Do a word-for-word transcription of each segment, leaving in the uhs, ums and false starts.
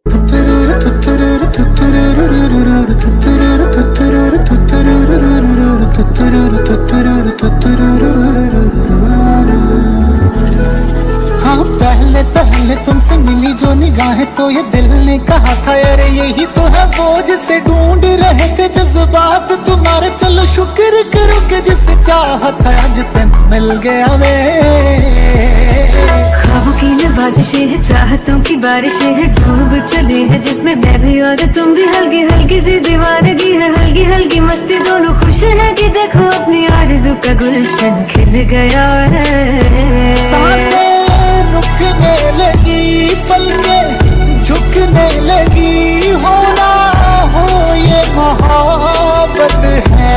हाँ पहले पहले तुमसे मिली जो निगाहें तो ये दिल ने कहा था अरे यही तो है वो जिसे ढूंढ रहे थे जज्बात तुम्हारे। चलो शुक्र करो कि जिसे चाहत है आज तुम मिल गया वे। ख्वाबों की नवाज़िशें है, चाहतों की बारिशें है, डूब चले हैं जिसमें मैं भी और तुम भी। हल्की हल्की सी दीवानगी है, हल्की हल्की मस्ती, दोनों खुश है कि देखो अपनी आरज़ू का गुलशन खिल गया है। सांसें रुकने लगी, पलकें झुकने लगी, होना हो ये मोहब्बत है।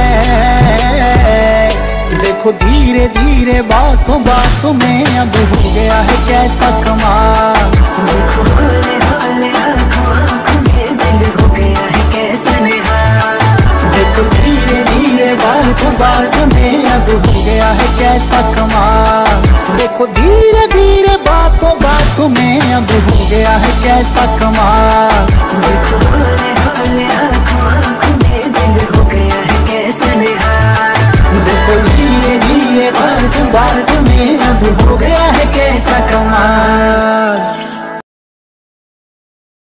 देखो धीरे धीरे बातों बातों में अब हो गया है कैसा कमाल। देखो हौले हौले आँखों आँखों में दिल हो गया है कैसा निहाल। देखो धीरे धीरे बातों बातों में अब हो गया है कैसा कमाल। देखो धीरे धीरे बातों बातों में अब हो गया है कैसा कमाल। देखो हौले हौले आँखों आँखों में दिल हो गया है कैसा निहाल। देखो धीरे धीरे बातों बातों में अब हो गया